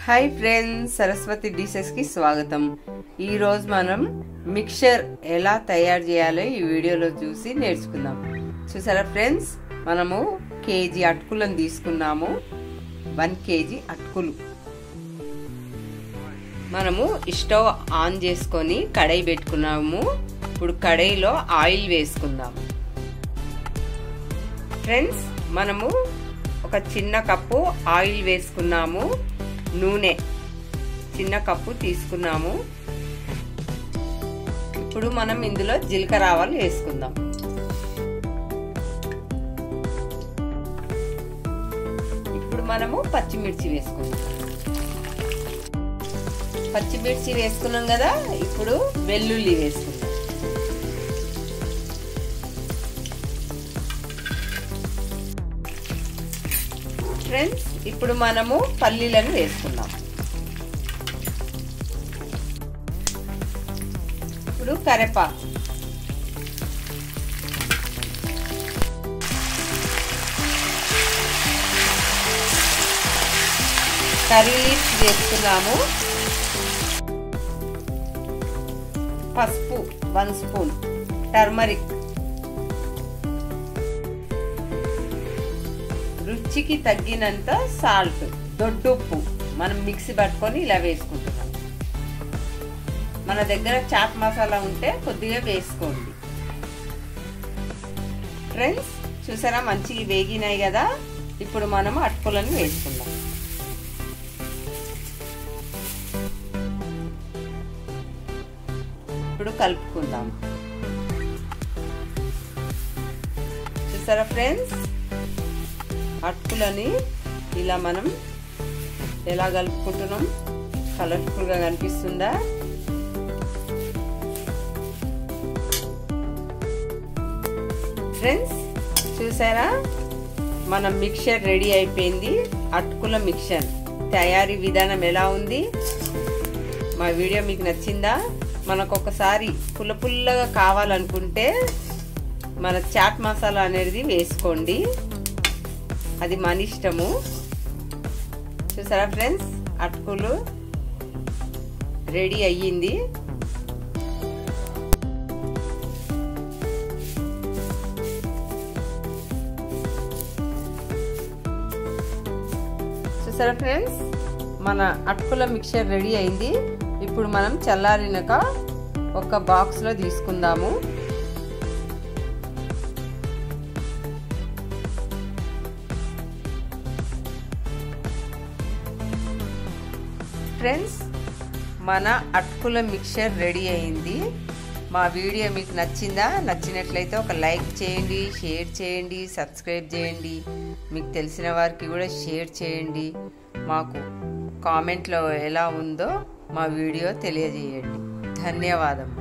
Hi friends, Saraswati dishes కి స్వాగతం. ఈ రోజు మనం మిక్చర్ ఎలా తయారు చేయాలో ఈ వీడియోలో చూసి నేర్చుకుందాం. చూసారా ఫ్రెండ్స్, మనము కేజీ అటుకులను తీసుకున్నాము. 1 కేజీ అటుకులు. మనము స్టవ్ ఆన్ చేసుకొని కడాయి పెట్టుకున్నాము. ఇప్పుడు కడాయిలో ఆయిల్ వేసుకుందాము. ఫ్రెండ్స్, మనము ఒక చిన్న కప్పు ఆయిల్ వేసుకున్నాము. నూనె చిన్న కప్పు తీసుకున్నాము. ఇప్పుడు మనం ఇందులో జీలకర్ర ఆవాలు వేసుకుందాం. ఇప్పుడు మనము పచ్చిమిర్చి వేసుకుందాం. పచ్చిమిర్చి వేసుకున్నాం కదా, ఇప్పుడు వెల్లుల్లి వేసుకుందాం. ఫ్రెండ్స్, ఇప్పుడు మనము పల్లీలను వేసుకుందాం. ఇప్పుడు కరివేపాకు, కర్రీ లీవ్స్ వేసుకున్నాము. పసుపు 1 స్పూన్, టర్మరిక్, రుచికి తగ్గినంత సాల్ట్, దొడ్డుప్పు మనం మిక్సీ పట్టుకొని ఇలా వేసుకుంటున్నాం. మన దగ్గర చాట్ మసాలా ఉంటే కొద్దిగా వేసుకోండి. ఫ్రెండ్స్, చూసారా మంచిగా వేగినాయి కదా. ఇప్పుడు మనం అటుకులను వేసుకుందాం. ఇప్పుడు కలుపుకుందాం. చూసారా ఫ్రెండ్స్, అటుకులని ఇలా మనం ఎలా కలుపుకుంటున్నాం, కలర్ఫుల్గా కనిపిస్తుందా? ఫ్రెండ్స్, చూసారా మన మిక్చర్ రెడీ అయిపోయింది. అటుకుల మిక్చర్ తయారీ విధానం ఎలా ఉంది? మా వీడియో మీకు నచ్చిందా? మనకు ఒకసారి పుల్లగా కావాలనుకుంటే మన చాట్ మసాలా అనేది వేసుకోండి, అది మన ఇష్టము. చూసారా ఫ్రెండ్స్, అటుకులు రెడీ అయ్యింది. చూసారా ఫ్రెండ్స్, మన అటుకుల మిక్చర్ రెడీ అయింది. ఇప్పుడు మనం చల్లారినాక ఒక బాక్స్లో తీసుకుందాము. ఫ్రెండ్స్, మన అటుకుల మిక్చర్ రెడీ అయింది. మా వీడియో మీకు నచ్చిందా? నచ్చినట్లయితే ఒక లైక్ చేయండి, షేర్ చేయండి, సబ్స్క్రైబ్ చేయండి. మీకు తెలిసిన వారికి కూడా షేర్ చేయండి. మాకు కామెంట్లో ఎలా ఉందో మా వీడియో తెలియజేయండి. ధన్యవాదం.